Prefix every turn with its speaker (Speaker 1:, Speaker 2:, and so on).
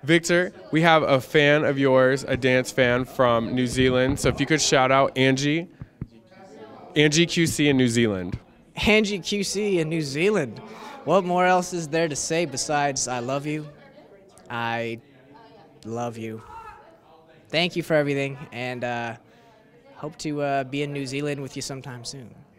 Speaker 1: Victor, we have a fan of yours, a dance fan from New Zealand. So if you could shout out Angie, Angie QC in New Zealand.
Speaker 2: Angie QC in New Zealand. What more else is there to say besides I love you? I love you. Thank you for everything, and hope to be in New Zealand with you sometime soon.